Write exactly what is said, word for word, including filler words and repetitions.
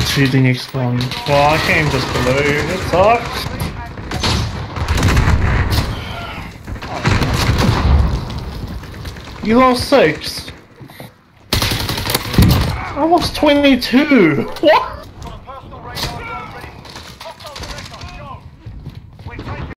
shooting X one. Well, I came just below you. It sucks. You lost six. I lost twenty-two. What?